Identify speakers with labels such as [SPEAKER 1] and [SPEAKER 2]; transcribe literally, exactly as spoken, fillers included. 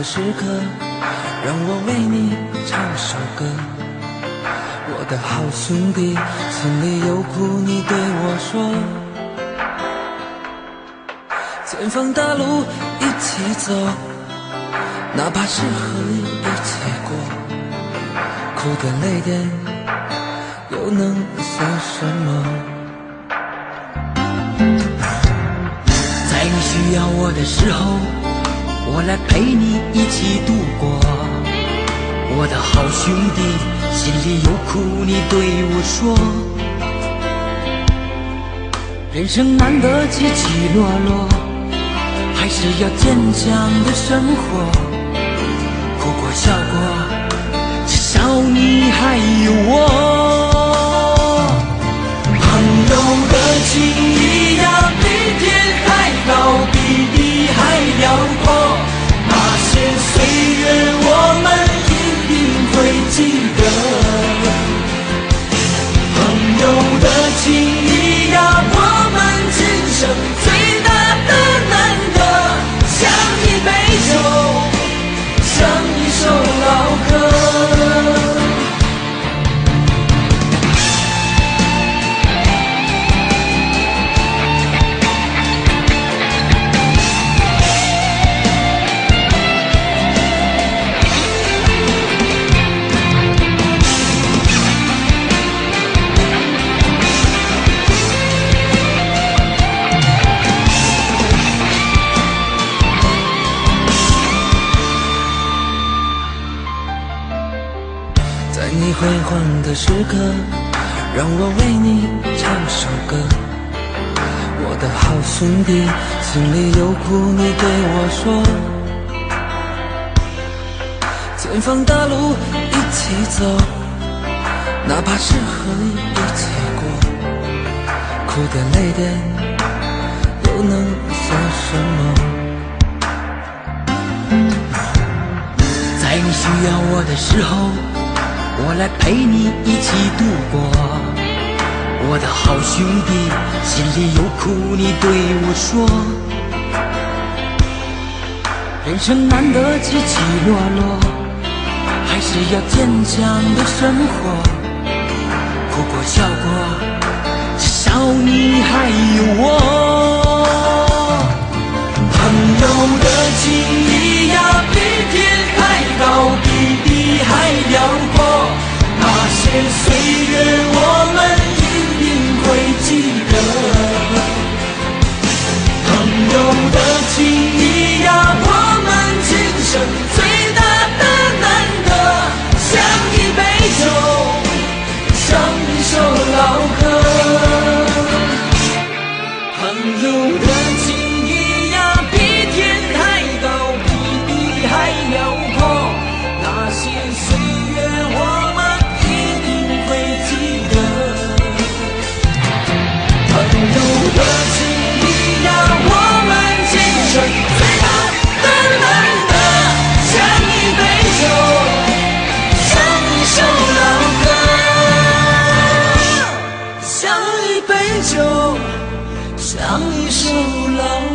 [SPEAKER 1] 的时刻，让我为你唱首歌。我的好兄弟，心里有苦你对我说。前方大路一起走，哪怕是和你一起过，苦点累点又能算什么？在你需要我的时候，我来陪你一起度过。我的好兄弟，心里有苦你对我说。人生难得起起落落，还是要坚强的生活。哭过笑过，至少你还有我。朋友的情谊呀，比天还高，比地还辽阔。那些岁月我们一定会记得。朋友的情谊呀，我们今生最大的难得，像一杯酒，像一首老歌。在你辉煌的时刻，让我为你唱首歌。我的好兄弟，心里有苦你对我说。前方大路一起走，哪怕是和你一起过，苦点累点又能算什么？在你需要我的时候，我来陪你一起度过。我的好兄弟，心里有苦你对我说。人生难得起起落落，还是要坚强的生活。哭过笑过，至少你还有我。朋友的情谊呀，比天还高，比地还辽阔。那些岁月我们一定会记得。朋友的情谊呀，我们今生最大的难得，像一杯酒，像一首老歌。朋友的情谊呀，比天还高，比地还辽阔。那些岁月我们一定会记得。朋友的情谊呀，我们今生最大的难得，像一杯酒，像一首老歌，像一杯酒，像一首老歌。